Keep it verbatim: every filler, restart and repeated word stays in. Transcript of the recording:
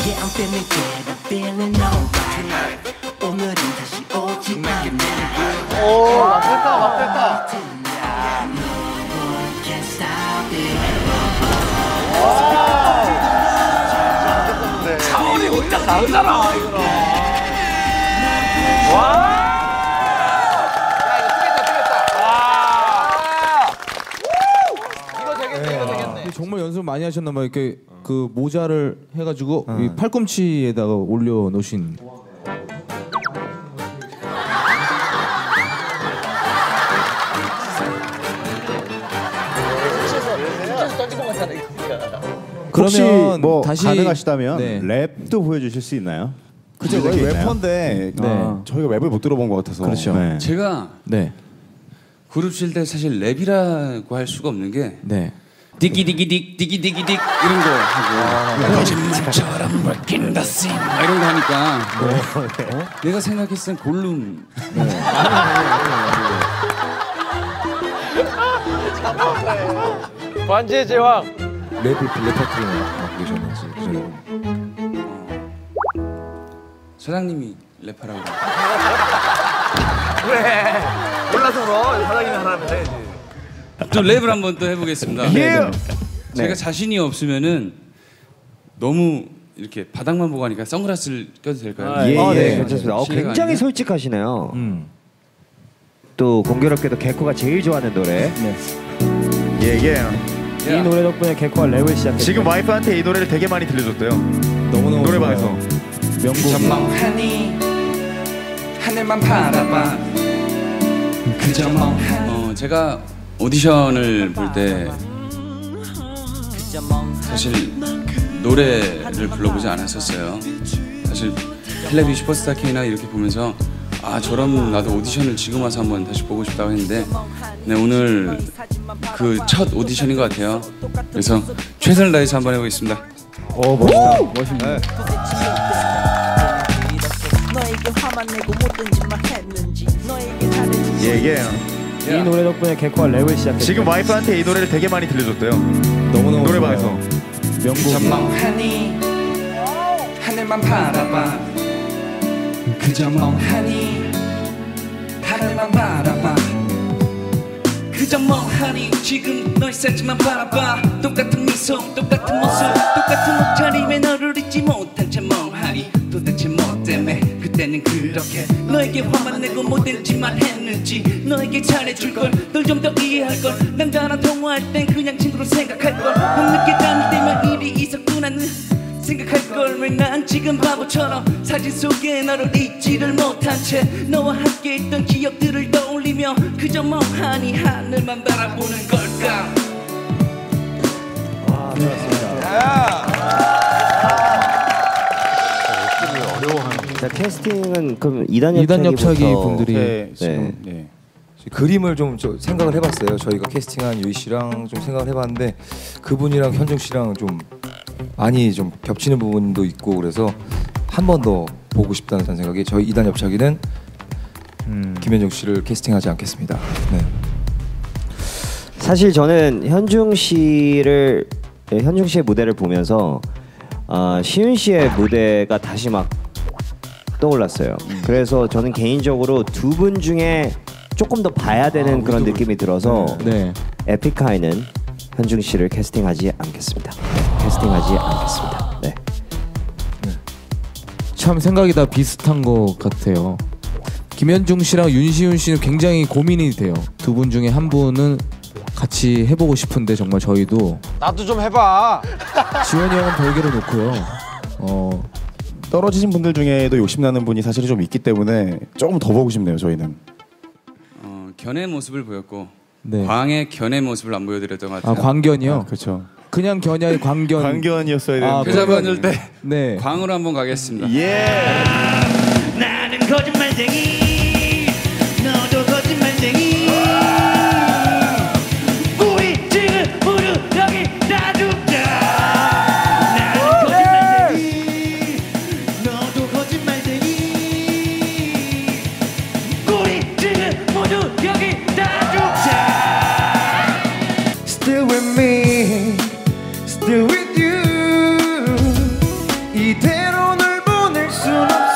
Yeah, I'm feeling good, I'm feeling alright. 오늘은 다시 오지 않네. 오, 맞겠다, 맞겠다. Can't stop it. 차원이 혼자 다르잖아 이거. 와. 정말 연습 많이 하셨나봐요. 이렇게 그 모자를 해가지고 어. 이 팔꿈치에다가 올려 놓으신. 혹시 그러면 뭐 다시 가능하시다면 네. 랩도 보여주실 수 있나요? 그죠, 저희 래퍼인데 네. 어, 저희가 랩을 못 들어본 것 같아서. 그렇죠. 네. 제가 네. 그룹 칠 때 사실 랩이라고 할 수가 없는 게 네. 디기디기딕 디기디기딕 이런 거 하고 거짓말처럼 working the scene 이런 거 하니까 네. 어? 내가 생각했을 땐 골룸. 네. 반지의 제왕. 랩을 랩파트를 맡고 계셨는지 그래요. 사장님이 랩하라고. 그래. 몰라서 그럼 사장님이 하라면 해야지. 좀 랩을 한번 또 해보겠습니다. 예. 제가 네. 자신이 없으면은 너무 이렇게 바닥만 보고 하니까 선글라스를 껴도 될까요? 아, 예, 아, 네, 괜찮습니다. 어, 굉장히 아니에요? 솔직하시네요. 음. 또 공교롭게도 개코가 제일 좋아하는 노래. 네. 예, 예. 이 노래 덕분에 개코가 랩을 시작했어요. 지금 와이프한테 이 노래를 되게 많이 들려줬대요. 너무너무 노래방에서. 명곡. 멍하니 하늘만 바라봐. 그저 멍하니. 어, 제가 오디션을 볼 때 사실 노래를 불러보지 않았었어요. 사실 텔레비 슈퍼스타 K나 이렇게 보면서 아 저럼 나도 오디션을 지금 와서 한번 다시 보고 싶다고 했는데 네, 오늘 그 첫 오디션인 것 같아요. 그래서 최선을 다해서 한번 해보겠습니다. 오 멋있다. 멋있네. 네. 예, 예. 이 노래 덕분에 개코가 랩을 시작했어요. 지금 와이프한테 이 노래를 되게 많이 들려줬대요. 너무너무 노래방에서. 명곡. 멍하니 하늘만 바라봐. 그저 멍하니 하늘만 바라봐. 그저 멍하니 지금 너의 살찌만 바라봐. 똑같은 미소 똑같은 모습 똑같은 옷차림에 너를 잊지 못한 채 멍하니 도대체 뭐 때문에 그때는 그렇게 너에게 화만 내고 못된 짓만 했는지 너에게 잘해줄 걸 널 좀 더 이해할 걸 남자랑 통화할 땐 그냥 친구로 생각할 걸 밤늦게 잠들 때면 일이 있었구나 생각할 걸 왜 난 지금 바보처럼 사진 속에 너를 잊지를 못한 채 너와 함께 있던 기억들을 떠올리며 그저 멍하니 하늘만 바라보는 걸까. 와, 좋았습니다. 자, 캐스팅은 그럼 이단 이단 옆차기 옆차기 분들이 네, 지금 네. 그림을 좀 저, 생각을 해봤어요. 저희가 캐스팅한 유희 씨랑 좀 생각을 해봤는데 그분이랑 현중 씨랑 좀 많이 좀 겹치는 부분도 있고 그래서 한 번 더 보고 싶다는 생각이 저희 이단 옆차기는 음. 김현중 씨를 캐스팅하지 않겠습니다. 네. 사실 저는 현중 씨를 현중 씨의 무대를 보면서 어, 시윤 씨의 무대가 다시 막 떠올랐어요. 그래서 저는 개인적으로 두 분 중에 조금 더 봐야 되는 아, 그런 느낌이 들어서 네. 에픽하이는 현중 씨를 캐스팅하지 않겠습니다. 캐스팅하지 않겠습니다. 네. 참 생각이 다 비슷한 것 같아요. 김현중 씨랑 윤시윤 씨는 굉장히 고민이 돼요. 두 분 중에 한 분은 같이 해보고 싶은데 정말 저희도 나도 좀 해봐. 지원이 형은 별개로 놓고요. 어, 떨어지신 분들 중에도 욕심나는 분이 사실 좀 있기 때문에 조금 더 보고 싶네요. 저희는. 어, 견의 모습을 보였고 네. 광의 견의 모습을 안 보여드렸던 것 아, 같아요. 광견이요? 아, 그렇죠. 그냥 견이 아니라 광견. 광견이었어야 되는데. 아, 그 잡아줄 때 네. 광으로 한번 가겠습니다. 예. 나는 거짓말쟁이 너도 거짓말쟁이 우리 지금 모두 여기 다 죽자. 나는 거짓말쟁이 너도 거짓말쟁이 우리 지금 모두 여기 다 죽자. Still with me, still with you. 이대로 수는